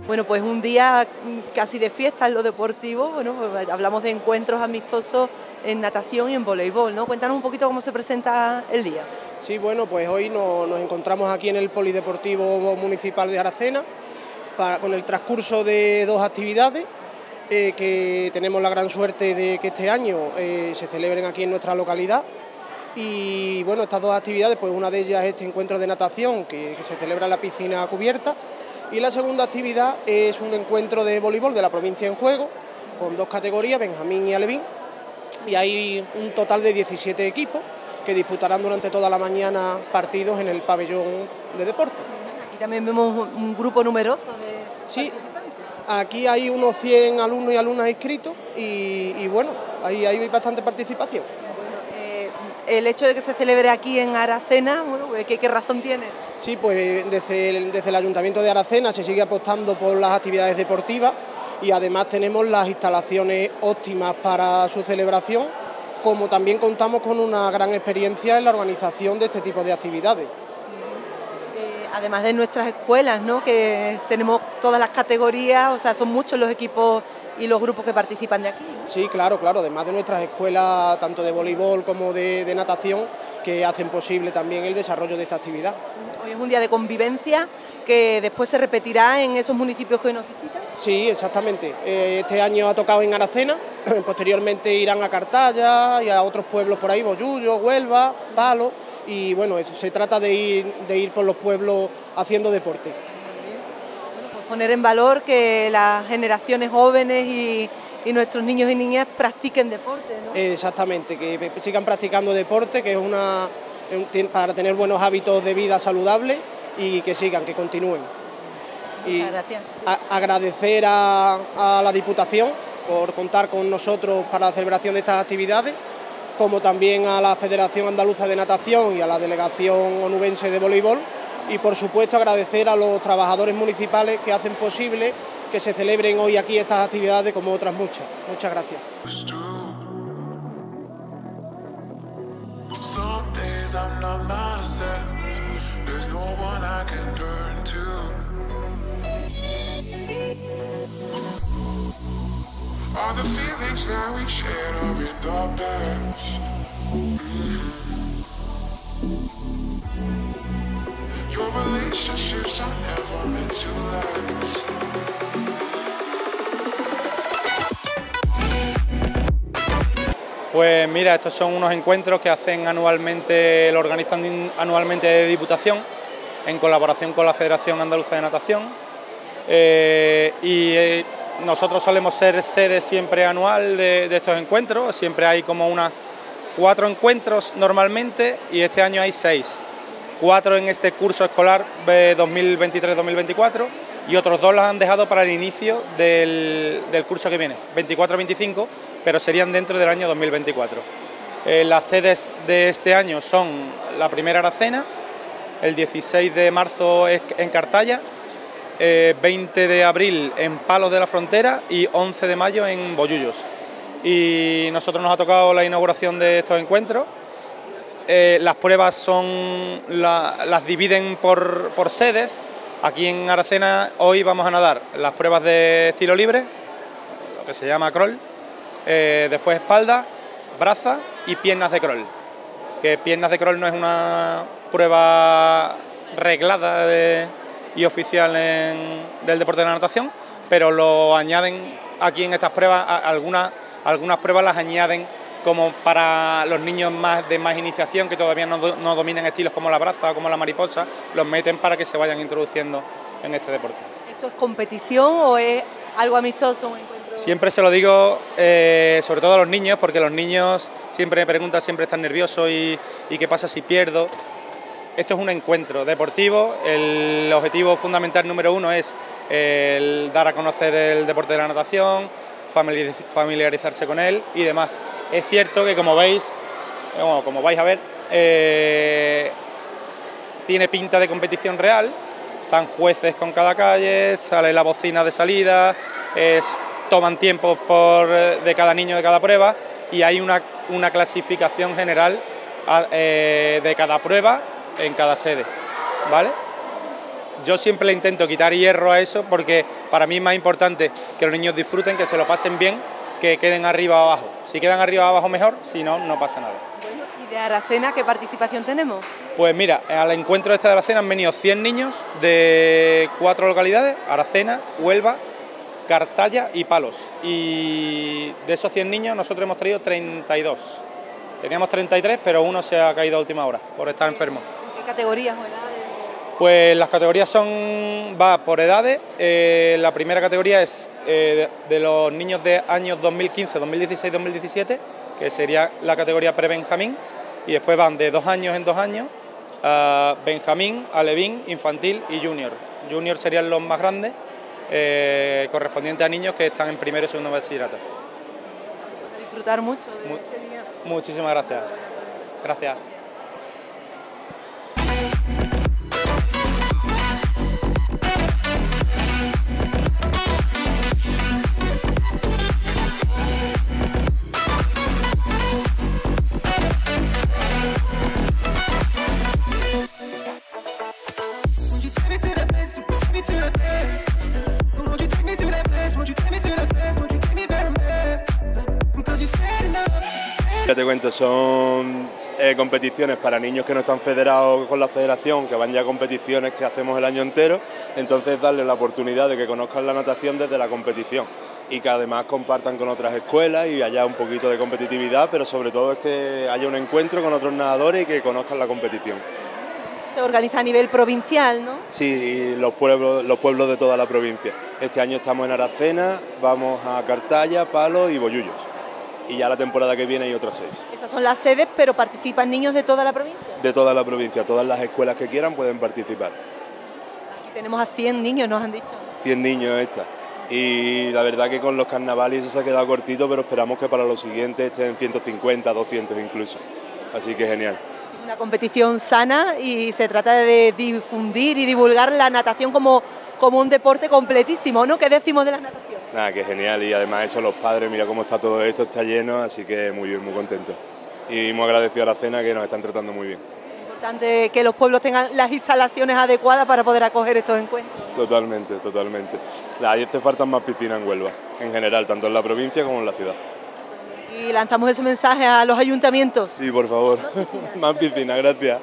Bueno, pues un día casi de fiesta en lo deportivo. Bueno, pues hablamos de encuentros amistosos en natación y en voleibol, ¿no? Cuéntanos un poquito cómo se presenta el día. Sí, bueno, pues hoy nos encontramos aquí en el Polideportivo Municipal de Aracena con el transcurso de dos actividades que tenemos la gran suerte de que este año se celebren aquí en nuestra localidad. Y bueno, estas dos actividades, pues una de ellas es este encuentro de natación que se celebra en la piscina cubierta, y la segunda actividad es un encuentro de voleibol de la provincia en juego, con dos categorías, Benjamín y Alevín, y hay un total de 17 equipos que disputarán durante toda la mañana partidos en el pabellón de deporte. Aquí también vemos un grupo numeroso de participantes. Aquí hay unos 100 alumnos y alumnas inscritos y bueno, ahí hay bastante participación. El hecho de que se celebre aquí en Aracena, bueno, ¿qué razón tiene? Sí, pues desde el Ayuntamiento de Aracena se sigue apostando por las actividades deportivas y además tenemos las instalaciones óptimas para su celebración, como también contamos con una gran experiencia en la organización de este tipo de actividades. Además de nuestras escuelas, ¿no?, que tenemos todas las categorías, o sea, son muchos los equipos y los grupos que participan de aquí, ¿no? Sí, claro, además de nuestras escuelas, tanto de voleibol como de natación, que hacen posible también el desarrollo de esta actividad. Hoy es un día de convivencia que después se repetirá en esos municipios que hoy nos visitan. Sí, exactamente. Este año ha tocado en Aracena, posteriormente irán a Cartaya y a otros pueblos por ahí, Bollullo, Huelva, Palo, y bueno, se trata de ir por los pueblos haciendo deporte. Bueno, pues poner en valor que las generaciones jóvenes y nuestros niños y niñas practiquen deporte, ¿no? Exactamente, que sigan practicando deporte, que es para tener buenos hábitos de vida saludables y que sigan, que continúen. Muchas gracias. Agradecer a la Diputación por contar con nosotros para la celebración de estas actividades, como también a la Federación Andaluza de Natación y a la Delegación Onubense de Voleibol, y por supuesto agradecer a los trabajadores municipales que hacen posible que se celebren hoy aquí estas actividades como otras muchas. Muchas gracias. All the feelings that we shared are in the past. Your relationships are never meant to last. Pues mira, estos son unos encuentros que hacen anualmente, lo organizan anualmente de Diputación, en colaboración con la Federación Andaluza de Natación. Nosotros solemos ser sede siempre anual de estos encuentros, siempre hay como unas 4 encuentros normalmente y este año hay 6. 4 en este curso escolar 2023-2024 y otros 2 los han dejado para el inicio del curso que viene, 24-25, pero serían dentro del año 2024. Las sedes de este año son la primera Aracena, el 16 de marzo en Cartaya, 20 de abril en Palos de la Frontera y 11 de mayo en Bollullos. Y nosotros nos ha tocado la inauguración de estos encuentros. Las pruebas las dividen por sedes. Aquí en Aracena hoy vamos a nadar las pruebas de estilo libre, lo que se llama crawl, después espalda, braza y piernas de crawl. Que piernas de crawl no es una prueba reglada y oficial del deporte de la natación, pero lo añaden aquí en estas pruebas, algunas pruebas las añaden como para los niños de más iniciación, que todavía no dominan estilos como la braza o como la mariposa, los meten para que se vayan introduciendo en este deporte. ¿Esto es competición o es algo amistoso, un encuentro? Siempre se lo digo, sobre todo a los niños, porque los niños siempre me preguntan, siempre están nerviosos y qué pasa si pierdo. Esto es un encuentro deportivo, el objetivo fundamental número 1 es el dar a conocer el deporte de la natación, familiarizarse con él y demás. Es cierto que como vais a ver, tiene pinta de competición real, están jueces con cada calle, sale la bocina de salida, toman tiempos de cada niño de cada prueba y hay una clasificación general de cada prueba en cada sede, ¿vale? yo siempre le intento quitar hierro a eso porque para mí es más importante que los niños disfruten, que se lo pasen bien, que queden arriba o abajo. Si quedan arriba o abajo mejor, si no, no pasa nada. Bueno, ¿y de Aracena qué participación tenemos? Pues mira, al encuentro este de Aracena han venido 100 niños de 4 localidades, Aracena, Huelva, Cartaya y Palos. Y de esos 100 niños nosotros hemos traído 32. Teníamos 33, pero uno se ha caído a última hora por estar enfermo. ¿En qué categorías o edades? Pues las categorías va por edades. La primera categoría es de los niños de años 2015, 2016, 2017, que sería la categoría pre-Benjamín, y después van de 2 años en 2 años, Benjamín, Alevín, Infantil y Junior. Junior serían los más grandes, correspondientes a niños que están en primero y segundo bachillerato. A disfrutar mucho de este día. Muchísimas gracias. Gracias. Ya te cuento, son competiciones para niños que no están federados con la federación, que van ya a competiciones que hacemos el año entero, entonces darles la oportunidad de que conozcan la natación desde la competición y que además compartan con otras escuelas y haya un poquito de competitividad, pero sobre todo es que haya un encuentro con otros nadadores y que conozcan la competición. Se organiza a nivel provincial, ¿no? Sí, y los pueblos de toda la provincia. Este año estamos en Aracena, vamos a Cartaya, Palos y Bollullos. Y ya la temporada que viene hay otras 6. Esas son las sedes, pero participan niños de toda la provincia. De toda la provincia, todas las escuelas que quieran pueden participar. Aquí tenemos a 100 niños, nos han dicho. 100 niños esta. Y la verdad que con los carnavales eso se ha quedado cortito, pero esperamos que para los siguientes estén 150, 200 incluso. Así que genial. Una competición sana y se trata de difundir y divulgar la natación como un deporte completísimo, ¿no? ¿Qué decimos de la natación? Nada, que genial, y además eso los padres, mira cómo está todo esto, está lleno, así que muy bien, muy contento. Y muy agradecido a la cena que nos están tratando muy bien. Importante que los pueblos tengan las instalaciones adecuadas para poder acoger estos encuentros. Totalmente, totalmente. Ahí hace falta más piscinas en Huelva, en general, tanto en la provincia como en la ciudad. Y lanzamos ese mensaje a los ayuntamientos. Sí, por favor, más piscinas, gracias.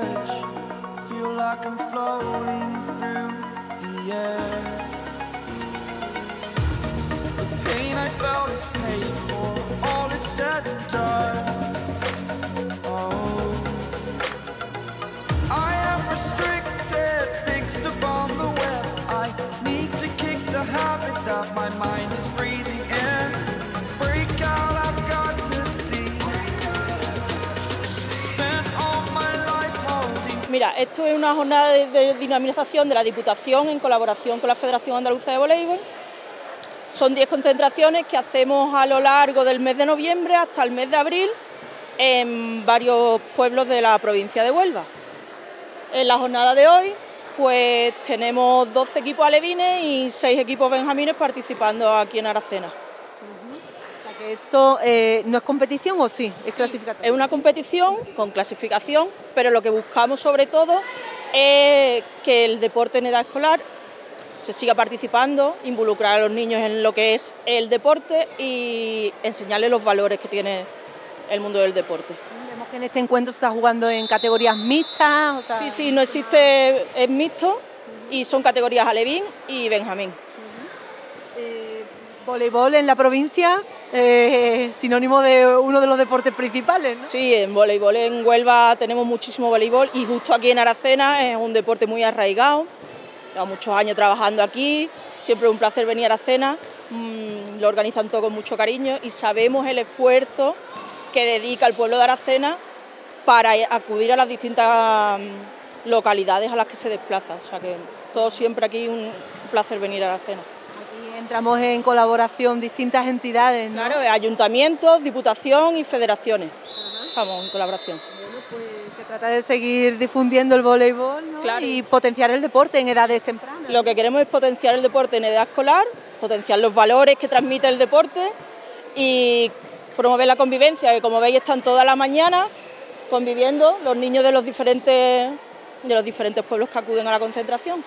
Mira, esto es una jornada de dinamización de la Diputación en colaboración con la Federación Andaluza de Voleibol. Son 10 concentraciones que hacemos a lo largo del mes de noviembre hasta el mes de abril en varios pueblos de la provincia de Huelva. En la jornada de hoy pues tenemos 12 equipos alevines y 6 equipos benjamines participando aquí en Aracena. O sea que esto no es competición, ¿o sí? Es clasificatorio. Es una competición con clasificación, pero lo que buscamos sobre todo es que el deporte en edad escolar se siga participando, involucrar a los niños en lo que es el deporte y enseñarles los valores que tiene el mundo del deporte. Vemos que en este encuentro se está jugando en categorías mixtas. O sea... Sí, no existe, es mixto y son categorías alevín y benjamín. Voleibol en la provincia, sinónimo de uno de los deportes principales, ¿no? Sí, en voleibol en Huelva tenemos muchísimo voleibol y justo aquí en Aracena es un deporte muy arraigado. Llevamos muchos años trabajando aquí, siempre es un placer venir a Aracena, lo organizan todo con mucho cariño y sabemos el esfuerzo que dedica el pueblo de Aracena para acudir a las distintas localidades a las que se desplaza. O sea que todo siempre aquí un placer venir a Aracena. Aquí entramos en colaboración distintas entidades, ¿no? Claro, ayuntamientos, diputación y federaciones. Estamos en colaboración. Bueno, pues se trata de seguir difundiendo el voleibol, ¿no? Claro. Y potenciar el deporte en edades tempranas. Lo que queremos es potenciar el deporte en edad escolar, potenciar los valores que transmite el deporte y promover la convivencia, que como veis están toda la mañana conviviendo los niños de los diferentes de los diferentes pueblos que acuden a la concentración.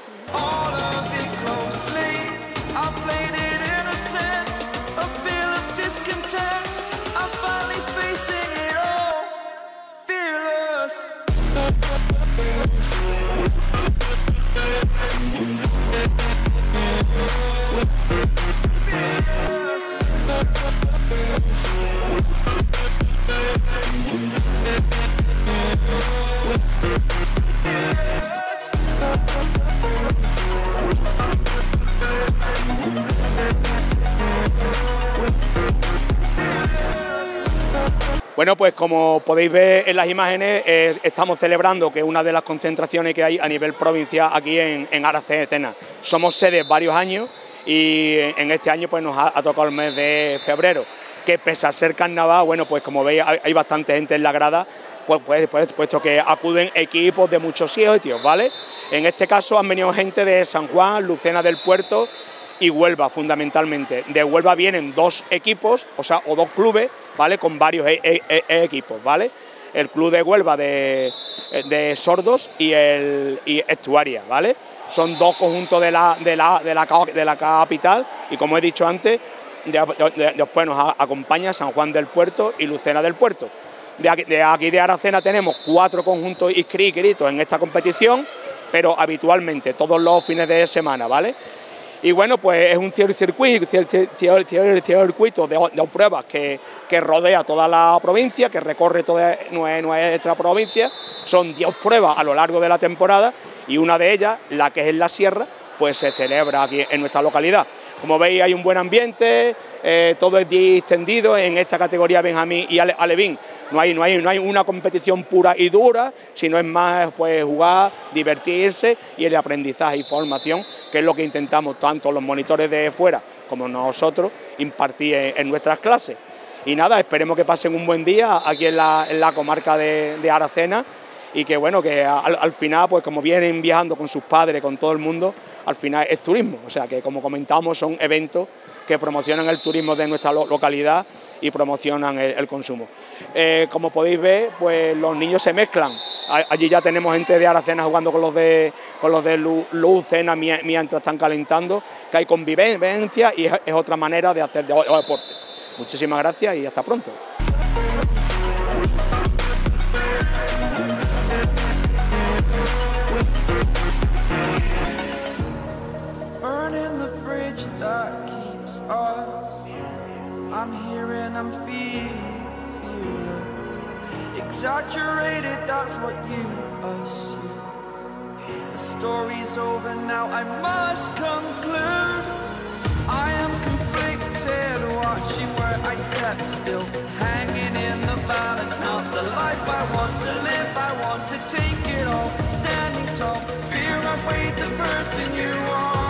Bueno, pues como podéis ver en las imágenes, estamos celebrando que es una de las concentraciones que hay a nivel provincial aquí en Aracena. Somos sedes varios años y en este año pues nos ha tocado el mes de febrero, que pese a ser carnaval, bueno, pues como veis hay bastante gente en la grada, puesto que acuden equipos de muchos sitios, ¿vale? En este caso han venido gente de San Juan, Lucena del Puerto y Huelva, fundamentalmente. De Huelva vienen 2 equipos, o 2 clubes, ¿vale? Con varios equipos, ¿vale? El club de Huelva de sordos y Estuaria, ¿vale? Son 2 conjuntos de la capital y, como he dicho antes, después nos acompaña San Juan del Puerto y Lucena del Puerto. De aquí de Aracena tenemos 4 conjuntos inscritos en esta competición, pero habitualmente todos los fines de semana, ¿vale? Y bueno, pues es un circuito de pruebas que rodea toda la provincia, que recorre toda nuestra provincia. Son 10 pruebas a lo largo de la temporada y una de ellas, la que es en la sierra, pues se celebra aquí en nuestra localidad. Como veis, hay un buen ambiente, todo es distendido en esta categoría Benjamín y Alevín. No hay una competición pura y dura, sino es más pues jugar, divertirse y el aprendizaje y formación, que es lo que intentamos tanto los monitores de fuera como nosotros impartir en nuestras clases. Y nada, esperemos que pasen un buen día aquí en la comarca de Aracena y que bueno, que al final, pues como vienen viajando con sus padres, con todo el mundo, al final es turismo. O sea que, como comentamos, son eventos que promocionan el turismo de nuestra localidad y promocionan el consumo. Como podéis ver, pues los niños se mezclan. Allí ya tenemos gente de Aracena jugando con los de Lucena mientras están calentando, que hay convivencia y es otra manera de hacer deporte. Muchísimas gracias y hasta pronto. I'm here and I'm feeling exaggerated, that's what you assume. The story's over now, I must conclude. I am conflicted, watching where I step still, hanging in the balance, not the life I want to live. I want to take it all, standing tall, fear I weighed the person you are.